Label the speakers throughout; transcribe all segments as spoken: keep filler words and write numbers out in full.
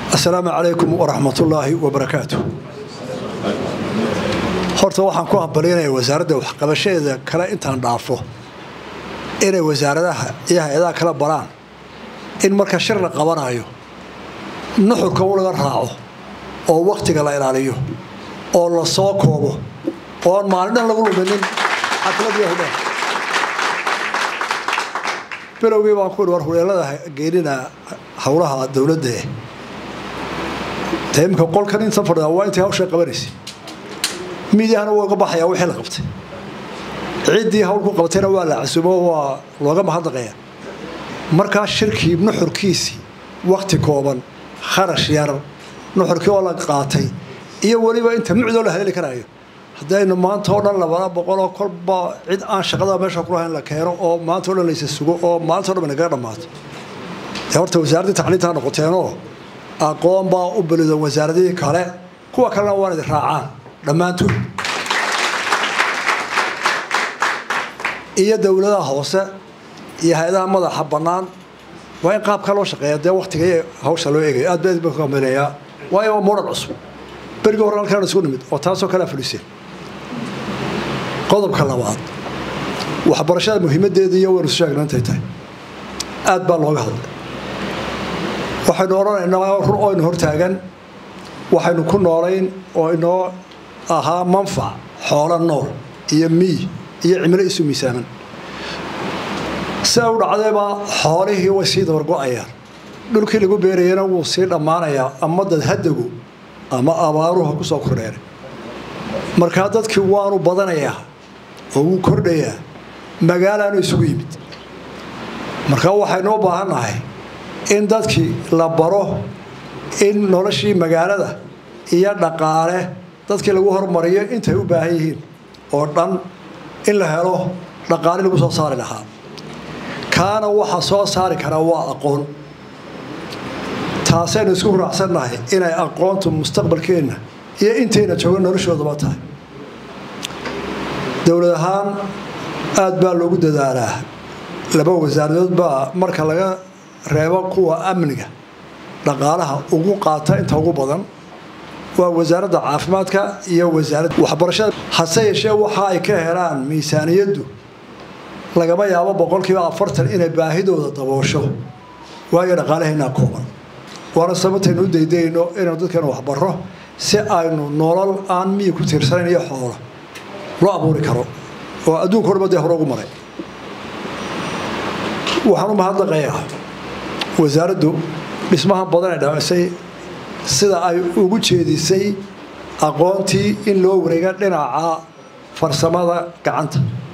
Speaker 1: السلام عليكم ورحمة الله وبركاته. horta waxaan ku hambalyeynaa wasaaradda waxqabashadeeda kala intaan dhaafo inay wasaaradaha iyo hay'adaha kala baraan in marka shir la qabanayo nuxurka uu laga raaco oo waqtiga la ilaaliyo oo la soo koobo oo maalin lagu lumin xafladii hore bilowgii baan ku war huleelada geerina hawlaha dawladda teemka qolkan inta fadhiya waa inta hawsha qabanaysa miidiyaana waa uga baxaya wixii la qabtay ciidii hawl ku qabtayna waa la casubo waa looga mahadnaqaya marka shirkii nuxurkiisi waqti kooban kharash yar nuxurkii oo la qaatay iyo waliba inta micdo la heli karayo hadaynu maanta oo dhan laba boqol oo kolba cid aan shaqada meesha ku lahayn la keeno oo maanta oo dhan la sugo oo maanta oo dhan naga dhamaato horta wasaaradda tacliinta noqoteenoo aqoon baa u balido wasaaradii kale kuwa kalena waa inay raacaan dhamaantood iyo dawladaha hoose iyo hay'adaha madaxa banaan waa in qaab kale loo shaqeeyo dee waqtiga hawsha loo eegayo aad bay u kaamilaya waayo moral cusub berigi hore halkaan isku nimid oo taasoo kala fulisay qodobka labaad waxbarashada muhiimadeeda iyo warsu sheegnaantay tahay aad baa looga hadlay waxaynu oranaynaa run oo in hortaagan waxaynu ku noolayn oo inoo ahaa manfac xoolo nool iyo mii iyo cimilo isu miisaaman saa u dhacdayba xoolihii way sii dabar go'ayaan dhulkii lagu beerayana wuu sii dhammaanayaa ama dad hadagu ama abaaruha ku soo kordheeray markaa dadkii waanu badanayaa oo wuu kordhayaa magaalaanu isugu yimid markaa waxaynu u baahannahay in dadkii la baro in noloshii magaalada iyo dhaqaale dadkii lagu hormariyo intay u baahan yihiin oo dhan in la helo dhaqaale lagu soo saari lahaa kaana waxa soo saari kara waa aqoon taasaynu isku raacsannahay inay aqoontu mustaqbalkeena iyo intayna joogo noloshoodaba tahay dawlad ahaan aad baa loogu dadaalaa laba wasaaradood baa marka laga reebo kuwa amniga dhaqaalaha ugu qaata inta ugu badan waa wasaaradda caafimaadka iyo wasaaradda waxbarashada hase yeeshee waxa ay ka helaan miisaaniyaddu lagama yaabo boqolkiiba afartan inay baahidooda daboosho waayo dhaqaalaheena kooban waana sababtaynu u daydayno inaynu dadkeena waxbarro si aynu nolol aan miyi ku tiirsanayn iyo xoolo loo abuuri karo oo adduunka horba dee hore ugu maray waxaan u mahadnaqayaa wasaaraddu dhismaha badan ee dhamaysay sida ay ugu jeedisay aqoontii in loo wareega dhinaca farsamada gacanta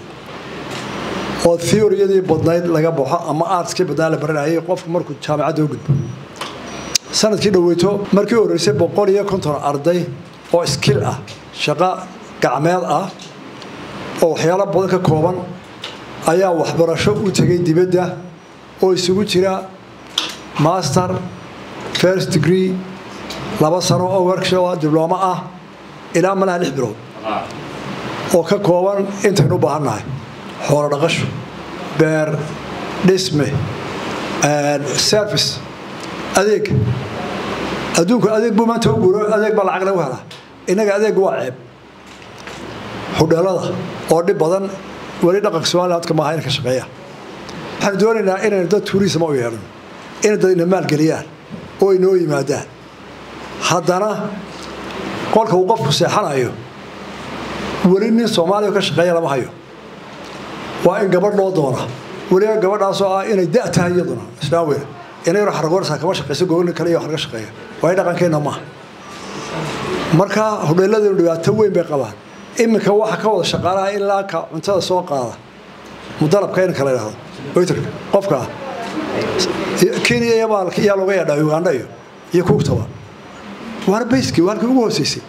Speaker 1: oo theoryadii badnayd laga baxo ama artskii badnaa la baranayay qofku markuu jaamacadda u gudbo sanadkii dhaweyto markii horeysay boqol iyo konton arday oo skill ah shaqo gacmeed ah oo waxyaalo badan ka kooban ayaa waxbarasho u tegay dibadda oo isugu jira master first degree laba sano oo workshop diploma ah ilaa malaha lix bilood oo ka kooban intaynu u baahannahay xoolo dhaqasho beer dhisme service adeeg adduunku adeeg buu maanta u guuro adeeg baa lacag lagu helaa innaga adeeg waa ceeb hudheelada oo dhib badan weli dhaqanka Soomaaliyeedka ma aha in ka shaqeeya waxaan doonaynaa inaynu dad tourism u yeelno in dad ina maalgeliyaan oo inoo yimaadaan haddana qolka uu qofku seexanayo weli nin Soomaaliya ka shaqeeya lama hayo waa in gabadh loo doona weliba gabadhaasoo ah inay da' tahay iyaduna islaaweyna inay wax ragorsa kama shaqeyso gobolka kale iyo wax laga shaqeeyo way dhaqankeena ma marka hudheeladeenu dhibaato weyn bay qabaan iminka waxa ka wada shaqaalaha ilaa ka cuntada soo qaada mudarabka in kala yiraahdo waiterka qofka Kenya iyo baalka iyo looga yaadhay Uganda iyo iyo kuugtaba war bayski warka ugu hooseysay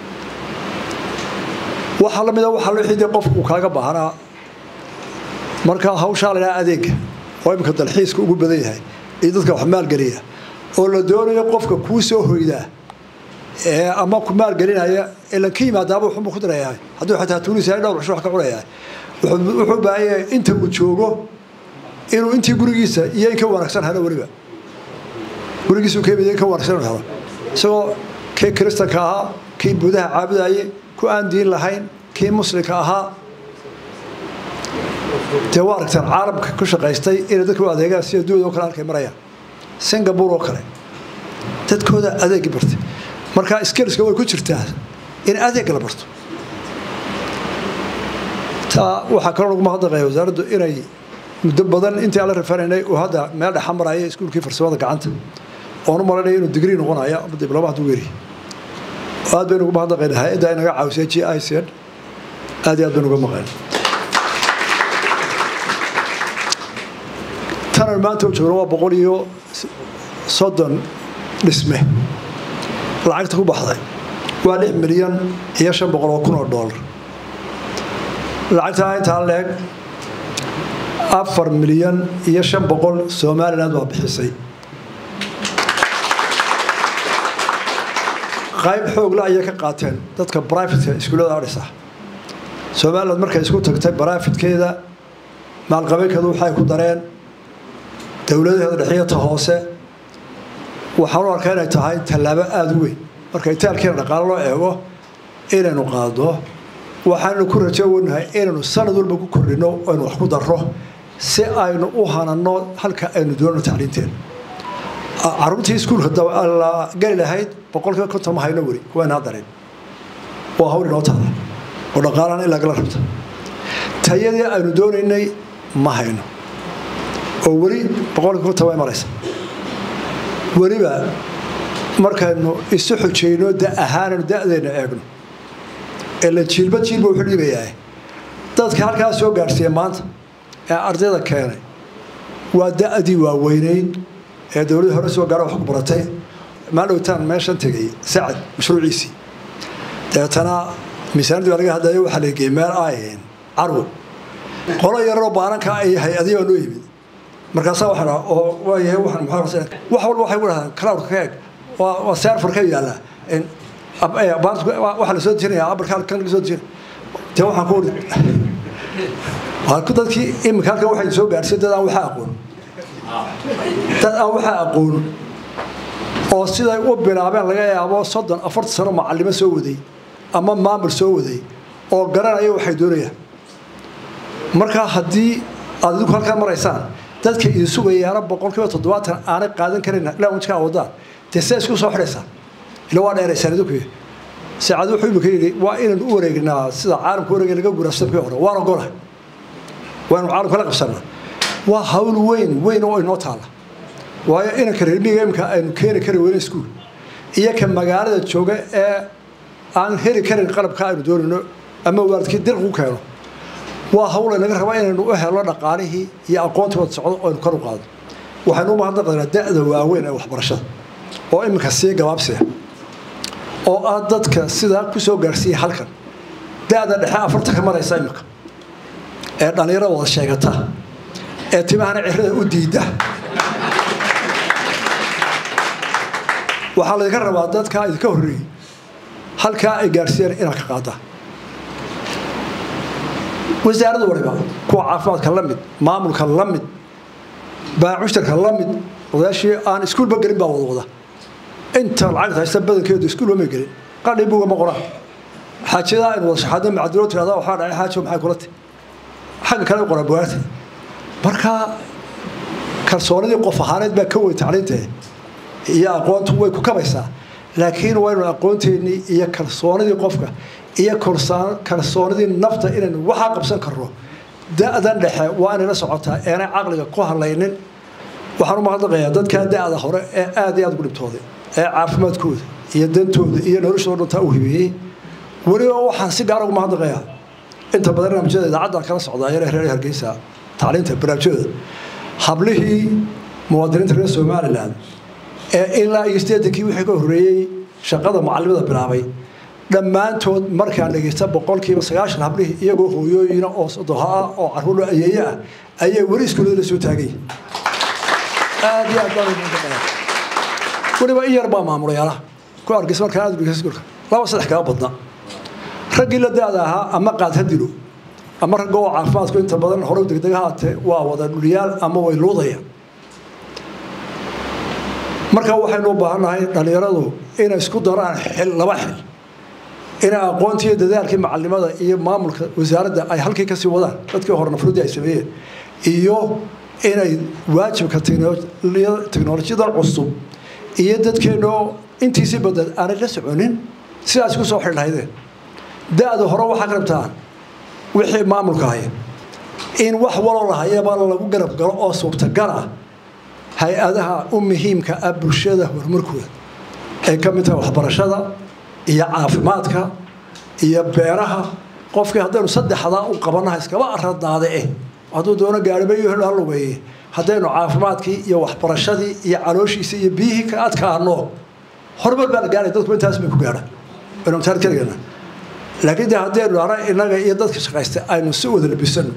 Speaker 1: waxa la mid ah waxa loo xidhay qofku kaaga baahanaa marka hawsha la adeeg oo imka dalxiiska ugu badan yahay ee dadka wax maal galiya oo la doonayo qofka ku soo hoydaa ee ama ku maal galinaya ila kiimaadaaba wuxuu ku darayaa haduu xataa tuulis ay dhowr wax ka cunaya wuxuu baahay inta uu joogo inuu intii gurigiisa iyo in ka wanaagsan hada waliba gurigiisu keebiyay ka warsan helo isagoo kee kristanka ahaa kii buudaha caabudayay ku aan diin lahayn kii muslimka ahaa dee waa aragtaan caalamka ku shaqaystay inay dadku adeegaan sida duuda oo kale halkay marayaan Singapore oo kale dadkooda adeeg bartay marka skillska way ku jirtaa in adeeg la barto ta waxa kale lagu mahadnaqayaa wasaaraddu inay muddo badan intii aan la referenay oo hadda meel dhex maraya iskuulkii farsamada gacanta oo nu malaynayo inuu degree noqonayo ama diploma haduu weeri aad baynu ugu mahadnaqaynaa hay'adda inaga caawisay G I Z aad iyo aad baynu uga maqan tan maanta uu joogo waa boqol iyo soddon dhisme lacagta ku baxday waa lix milyan iyo shan boqol oo kun oo dollar lacagta inta leeg afar milyan iyo shan boqol Soomaaliland waa bixisay qayb xoog la ay ka qaateen dadka private iskuulada arisa Soomaaliland markay isku tagtay private-keeda maalqabeelkoodu waxay ku dareen dawladda dhexiyada hoose waxaan u arkaa inay tahay talaabo aad u weyn marka itaalkeena dhaqaale loo eego inaynu qaado waxaanu ku rajaynahay inaynu sanad walba ku kordhino oo wax ku darro si aynu u hanano halka aynu doonno tacliinteen carruurtii iskuulka la gali lahayd boqolkiiba konton ma hayno weli kuwaana dareen waa hawl inoo taada oo dhaqaalaan ilaa gala rabta tayadii aynu doonaynay ma hayno oo weli boqolkiiba konton way maraysa weliba markaynu isu xujeyno da ahaanaynu da'deena eegno ee la jiilba jiilba wuxuu dhigayaa dadka halkaas soo gaarsiiya maanta ee ardayda keenay waa da'dii waaweynayn ee dawladda hore soo gaara wax ku baratay maalowtaan meeshan tagay sacad mashruuciisii deetana miisaanadii laga hadlayo waxa la geeyay meel aayeen carwo qolo yaroo baaranka ay hay-adiyo noo yimid markaasa waxaan oo waayahay waxaan maxaa wax walba waxay wadahaan cloud keeg waa server ka yaala in baantu waxa la soo dirinayaa abarka kan la soo dirin taa waxaan ku waa ku dadkii imika halkan waxay soo gaarsiin dad aan waxa aqoon dad aan waxa aqoon oo siday u bilaabeen laga yaabo soddon afartan sano macallimo soo waday ama maamul soo waday oo garanaya waxay doonayaan marka haddii aad idinku halkan maraysaan dadka idin sugayaana boqolkiiba toddobaatan aanay qaadan karin ilaa wajka wadaan tese isku soo xiraysaa ila waa dheeraysaan idinku saacad wuxuu imika yidhi waa inaynu u wareegnaa sida caalamka wareegay laga guurastabkii hore waana golaha waanu caalamka la qabsanaa waa hawl weyn weyn oo inoo taala waayo inanka reer miyiga imika aynu keeni kari weyne iskuul iyo ka magaalada jooga ee aan heli karin qalabka aynu doonayno ama waalidkii dirq u keeno waa hawl inaga rabaa inaynu u helno dhaqaalihii iyo aqoontii wada socdo oo aynu kor u qaado waxaynu u mahadnaqaynaa da'da waaweyn ee waxbarashada oo iminka sii gabaabsiya oo aad dadka sidaa ku soo gaarsiiyay halkan da'da dhexe afartan ka maraysa iminka ee dhalinyaro wada sheegata ee timahana cirada u diida waxaa laga rabaa dadka idinka horreeyay halkaa ay gaarsiiyeen inaad ka qaadaan wasaaradda waliba kuwa caafimaadka la mid maamulka la mid baacushtarka la mid odaashii aan iskuulba gelin baa wada wada inta lacagta haysta badankeedu iskuulba ma gelin qadhi buuga ma qoraan xaajadaa in wada shaxaadna macadiloo tirahdaa waxaa dhacay xaajo maxay kula tahay xagga kale qoraa bugaagta marka kalsoonidii qof ahaaneed baa ka weyn tacliintee iyo aqoontu way ku kabaysaa laakiin waynu aqoonteennii iyo kalsoonidii qofka iyo kalsoonidii nafta inaynu waxaa qabsan karno da'dan dhexe waa inay la socotaa eenay caqliga ku hadlaynin waxaan u mahadnaqayaa dadkaa da'da hore ee aad iyo aad ugu dhibtooday ee caafimaadkooda iyo dantooda iyo noloshooda dhantaa u hibeeyey weliba waxaan si gaara ugu mahadnaqayaa inta badan barnaamijyada idaacaddan kala socdaa yaree reer hargeysa tacliinta barnaamijyada hablihii muwaadiniinta reer Somaliland ee ilaa iyo siddeetankii wixii ka horreeyey shaqada macallimada bilaabay dhammaantood markaan dhegeysta boqolkiiba sagaashan hablihii iyagoo hooyooyina oo sodoha ah oo carruur ayeeye ah ayay weli iskuullada la soo taagay aad iyo aad baan ugu mahadnaqayaa weliba in yar baa maamulayaalaha ku argis markaan aad dhegeysta iskuulka laba saddex kaga badna raggii la da'da ahaa ama qaad ha dilo ama ragga oo caafimaadku inta badan hore u degdeg ahaatee waa wada dhuliyaal ama way luudayaan marka waxaynu u baahanahay dhalinyaradu inay isku daraan xil laba xil ina aqoontii iyo dadaalkii macallimada iyo maamulka wasaaradda ay halkii ka sii wadaan dadkii horena furdi ay sameeyeen iyo inay waajibka tiknoolajiyada cusub iyo dadkeenu intiisii badad aanay la soconin sidaas ku soo xidhnaydeen daada hore waxaa ka rabtaan wixii maamulka haya in wax waloo la hayaba lagu garab galo oo suurtagal ah hay-adaha u muhiimka ah bulshada horumarkooda ay ka mid tahay waxbarashada iyo caafimaadka iyo beeraha qofkii haddaynu saddexdaa u qabanaha iskaba aradnaade eh hadduu doono gaariba iyo helo halugeeye haddaynu caafimaadkii iyo waxbarashadii iyo calooshiisii iyo biyihii ka adkaano horumar baa la gaaray dadku intaas bay ku gaadhaan aynu taar kaligana laakiin de haddaynu ara innaga iyo dadka shaqaysta aynu si wada labisano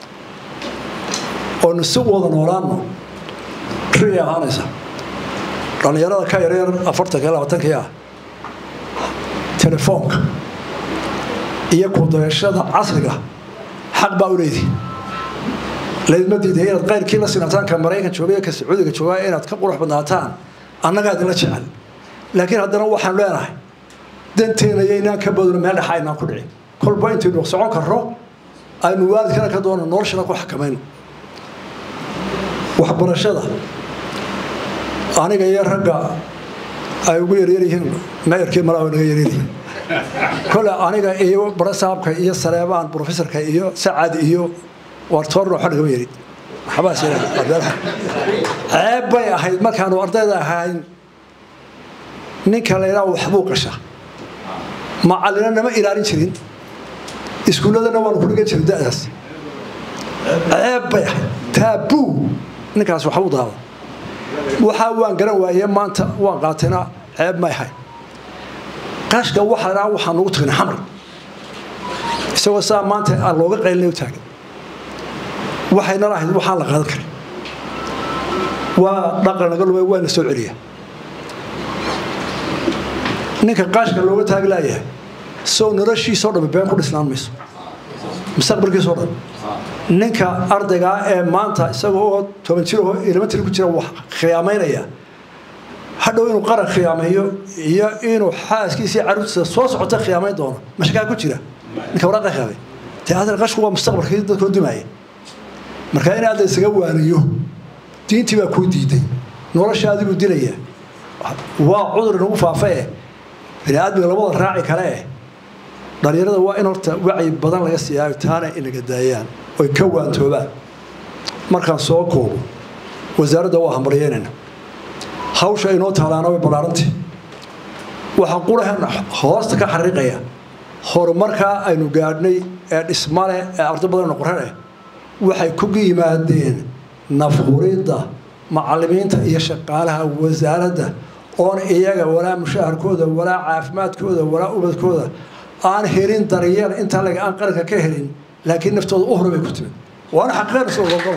Speaker 1: oonu si wada noolaano ri ahaanaysa dhalinyarada ka yaryar afartanka iyo labaatanki ah telefoonka iyo kudayashada casriga xaq baa u leedihi laydma diiday inaad qayrkii la sinataanka maraykan jooga ka sacuudiga jooga inaad ka qurux badnaataan annagaa idinla jecel laakiin haddana waxaan leenahay danteena iyo inaan ka badno meel dhexa inaan ku dhicin kolba intaynu socon karno aynu waalidkana ka doono noloshana ku xakamayno waxbarashada aniga iyo ragga ay ugu yaryar yihiin meerkii malaa naga yaryaryihiin kole aniga iyo barasaabka iyo saleebaan professorka iyo sacad iyo wartoorno waxa laga yiri xabaas yaraad ceeb bay ahayd markaanu ardayda ahayn ninka leeyahay waxbuu qasha macallinana ma ilaalin jirin iskuuladana waan ku dhigan jiray da'daas ceeb bay ahayd taabuu ninkaas waxbuu daawa waxa waan garan waayay maanta waan qaatayna ceeb ma ahayd qashka waxa la waxaan ugu tagnay xamar isagoo saa maanta aan looga qaylnay u taagan waxayna lahayd waxaan la qaadan karin waa dhaqan laga lumay waa la soo celiya ninka qashka looga taaglayahay soo noloshiisa oo dhan been ku dhisnaan mayso mustaqbalkiisa oo dhan ninka ardayga ee maanta isagoo toban jir oo elementary ku jira wax khiyaameynaya hadhow inuu qaran khiyaameeyo iyo inuu xaaskiisa caruurtiisa soo socota khiyaameyn doono mashkaa ku jira ninka waraqa khiyaamay taadar qashku waa mustaqbalkiisa dadka dumaaya marka in aad isaga waaniyo diintii baa ku diiday noloshaadii buu dilaya waa cudur nagu faafay bini'aadmiga labada raaci kale eh dhalinyarada waa in horta wacyi badan laga siiyaayo taana inaga daayaan oy ka waantoobaan markaan soo koobo wasaaradda waa hambalyeynayna hawsha inoo taalaana way ballaarantii waxaan qurahan hoosta ka xariiqaya horumarkaa aynu gaadhnay ee dhismale ee arday badan noqorane waxay ku yimaadeen nafquridda macallimiinta iyo shaqaalaha wasaaradda oon iyaga walaa mushaharkooda walaa caafimaadkooda walaa ubadkooda aan helin daryeel inta laga aan qaranka ka helin laakiin naftooda u horay ku timid waana xaqeen soo go'an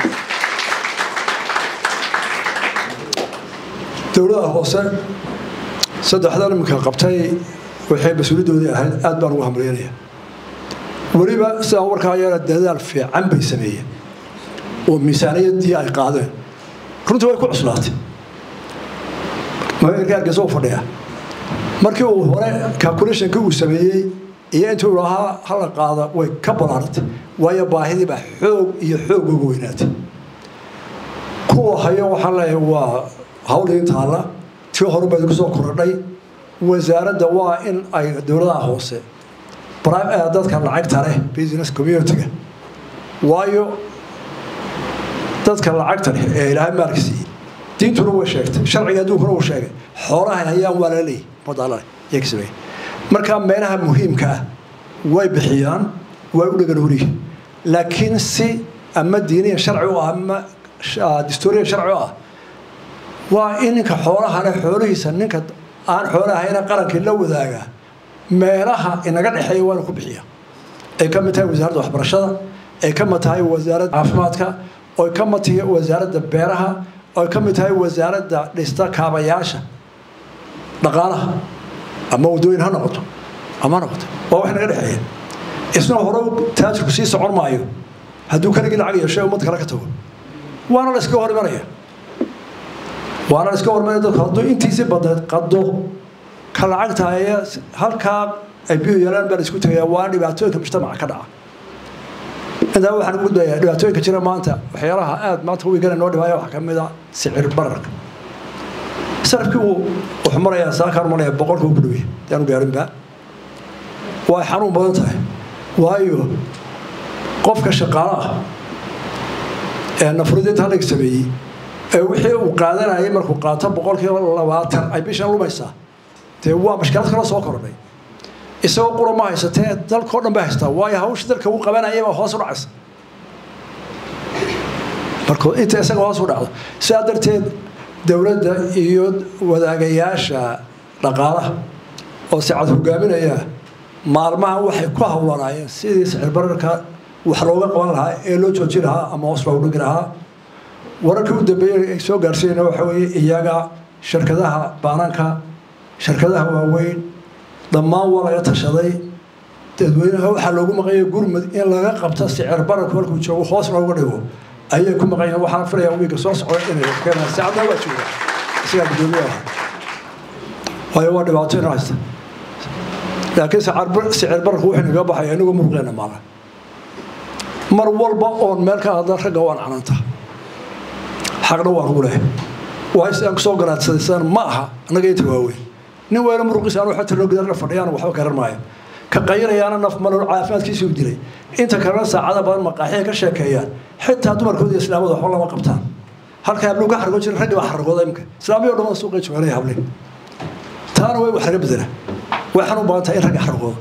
Speaker 1: dawladda hoose saddexdan imika qabtay waxay mas'uuliyadoodii ahayd aad baan ugu hambalyeynaya waliba sidaan warkaa yara dadaal fiican bay sameeyeen oo miisaaniyadii ay qaadeen runtii way ku cuslaatay magaalka gasoo fadhiya markii uu hore calculation-ka uu sameeyey iyo intuu lahaa hala qaada way ka balaartay waayo baahidii baa xoog iyo xoog ugu weynaatay kuwa hayo waxaan leeyahay waa hawlin taala tii hore bay ku soo korodhay wasaaradda waa in ay dawladaha hoose dadka lacagta leh business community-ga waayo dadka lacagta leh ee ilaahay maalkiisii diintuna way sheegtay sharciga adduunkuna uu sheegay xoolaha hayaan waa la leeyahay badalay yeegsabay marka meelaha muhiimka ah way bixiyaan way u dhagan horiye laakiin si ama diiniya sharci u ama dastuuriya sharci ah waa inka xoolaha leh xoolihiisa ninka aan xoolaha hayna qarankii la wadaaga meelaha inaga dhaxeeya waa ku bixiya ay ka mid tahay wasaaradda waxbarashada ay ka mid tahay wasaaradda caafimaadka oo ka mid tahay wasaaradda beeraha oo ka mid tahay wasaaradda dhista kaabayaasha dhaqaalaha ama wadooyin ha noqoto ama noqoto waa wax naga dhaxeeya isna hore taajirku sii socon maayo hadduu kaligii lacag yeeshay ummad kale ka tago waana la iska hor imanaya waana iska warmay dadku hadduu intiisa badan qado ka lacagta ay halka ay biyo yaraan baa isku tagay waa dhibaatooyinka mujtamaca ka dhaca inta waxaan ugu dayaa dhibaatooyinka jira maanta waxyaalaha aad maanta ugu garan noo dhibaayo waxa kamid ah sicir bararka sarfku wuxuu marayaa saakar maraya boqolka ugu dhaweey taanu gaarin ba waa xanuun badan tahay waayo qofka shaqaalaha ee nafradid hal sameeyay ee wixii uu qaadanayay markuu qaato boqolkiiba labaatan ay bishan lumaysaa tee waa mashkilad kala soo kordhay isagoo qura ma haysatee dalkoo dhan baa haystaa waayo hawsha dalka uu qabanayay baa hoos u dhacaysa markuu inta isaga hoos u dhacdo sidaa darteed dowladda iyo wadaagayaasha dhaqaalaha oo si cad hogaaminaya maalmaha waxay ku hawlanaayeen sidii sicir bararka wax looga qaban lahaa ee loo joojin lahaa ama hoos loogu dhigi lahaa wararkii u dambeeyay ay soo gaarsiiyeen waxa weeye iyaga shirkadaha baananka shirkadaha waaweyn dhammaan waa laga tashaday dadweynaha waxaa loogu maqayaa gurmad in laga qabto sicir bararka markuu joogo hoos looga dhigo ayay ku maqayeen waxaan filayaa wiilka soo socda inay keenaan saacada waa jooga isaga gudoomiyaha waayo waa dhibaato in haysta laakiin sicir bararku wuxuu naga baxay anigu murqeena maala mar walba oon meel ka hadla ragga waan cananta xaqna waan ugu leeyahay waa isaan soo garaadsadaysan ma aha anaga inta waaweyn nin weyn murqiis aan waxa tiro gaar la fadhiyaan waxba garan maayo ka qayrayaana naf malo caafimaadkiisu dilay inta kalena saacada badan maqaaxiya ka sheekeeyaan xitaa dumarkooda islaamada waxba lama qabtaan halka hablu ka xargo jiray ragga wax xargooda imka islaamiyo dhammaan suuqa jooganay hableen taana way wax laga bedela waxaan u baahantahay in ragga xargooda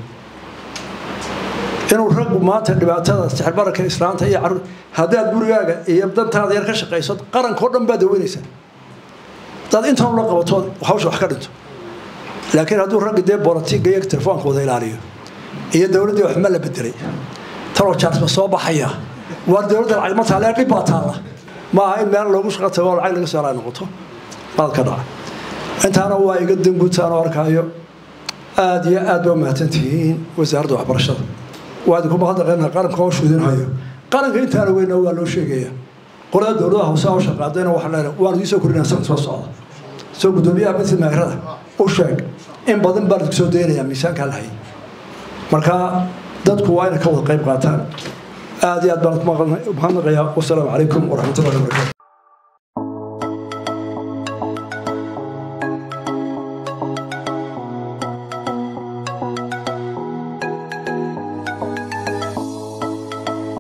Speaker 1: inuu raggu maanta dhibaatada sicir bararka islaanta iyo carruur haddaad gurigaaga iyo dantaada yar ka shaqayso qarankoo dhan baad daweynaysaa dad intaan la qabato hawsha wax ka dhinto laakiin hadduu ragga dee bolitiga iyo telefoonkooda ilaaliyo iyo dowladdii wax ma la bedelay taloo jaarsma soo baxaya waa dowladda lacag ma taale dhib baa taalla maaha in meel loogu shaqo tago lacag laga soo laa noqoto baad ka dhaca intaana waa iga danguutaan oo arkaayo aad iyo aad baa mahadsantihiin wasaaradda waxbarashada waa idinku mahadnaqaynaa qaranka oo shuudinhayo qaranka intaana weyna waa loo sheegaya qolada dowladaha hoose oo shaqaadayna waxa leeyahay waan idin soo korinaa soo socda soo gudoomiyaha mid maagrada u sheeg in badan baa soo deynaya miisaanka lahay marka dadku waa inay ka wada qayb qaataan aad iyo aad baan ku mahadnaqayaa wassalaamu calaykum waraxmatullaahi wabarakaatuh